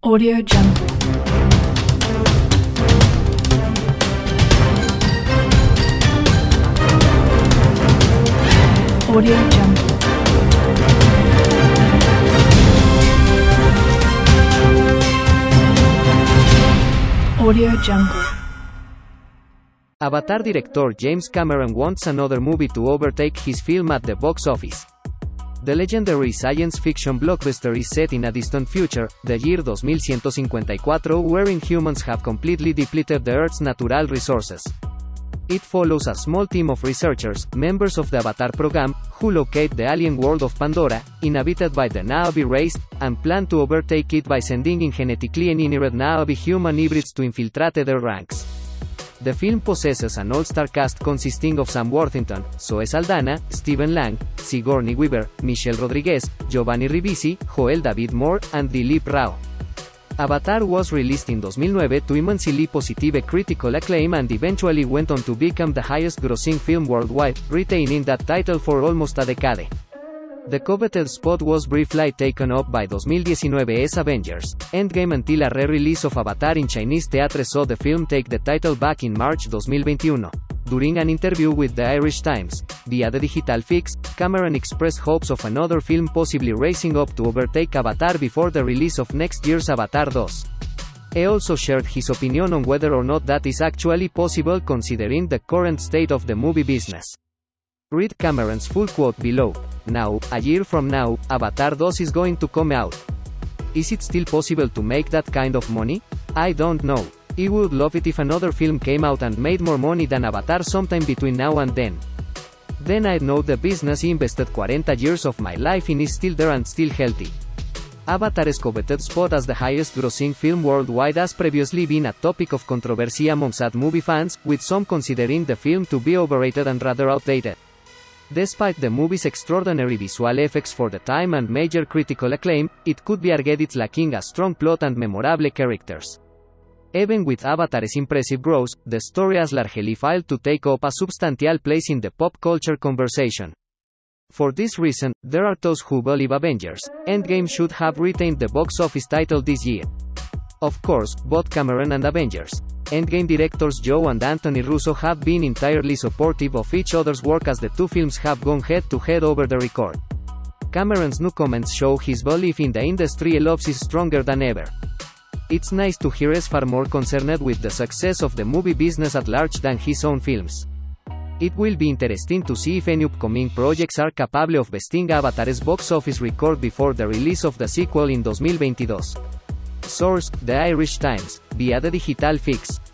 Audio Jungle. Audio Jungle. Audio Jungle. Avatar director James Cameron wants another movie to overtake his film at the box office. The legendary science fiction blockbuster is set in a distant future, the year 2154, wherein humans have completely depleted the Earth's natural resources. It follows a small team of researchers, members of the Avatar program, who locate the alien world of Pandora, inhabited by the Na'vi race, and plan to overtake it by sending in genetically engineered Na'vi human hybrids to infiltrate their ranks. The film possesses an all-star cast consisting of Sam Worthington, Zoe Saldana, Stephen Lang, Sigourney Weaver, Michelle Rodriguez, Giovanni Ribisi, Joel David Moore, and Dilip Rao. Avatar was released in 2009 to immensely positive critical acclaim and eventually went on to become the highest-grossing film worldwide, retaining that title for almost a decade. The coveted spot was briefly taken up by 2019's Avengers Endgame until a re-release of Avatar in Chinese theaters saw the film take the title back in March 2021. During an interview with the Irish Times, via the Digital Fix, Cameron expressed hopes of another film possibly racing up to overtake Avatar before the release of next year's Avatar 2. He also shared his opinion on whether or not that is actually possible considering the current state of the movie business. Read Cameron's full quote below. Now, a year from now, Avatar 2 is going to come out. Is it still possible to make that kind of money? I don't know. I would love it if another film came out and made more money than Avatar sometime between now and then. Then I'd know the business I invested 40 years of my life in is still there and still healthy. Avatar's coveted spot as the highest-grossing film worldwide has previously been a topic of controversy amongst movie fans, with some considering the film to be overrated and rather outdated. Despite the movie's extraordinary visual effects for the time and major critical acclaim, it could be argued it's lacking a strong plot and memorable characters. Even with Avatar's impressive growth, the story has largely failed to take up a substantial place in the pop culture conversation. For this reason, there are those who believe Avengers Endgame should have retained the box office title this year. Of course, both Cameron and Avengers Endgame directors Joe and Anthony Russo have been entirely supportive of each other's work as the two films have gone head-to-head over the record. Cameron's new comments show his belief in the industry loves is stronger than ever. It's nice to hear he's far more concerned with the success of the movie business at large than his own films. It will be interesting to see if any upcoming projects are capable of besting Avatar's box office record before the release of the sequel in 2022. Source: The Irish Times, via the Digital Fix.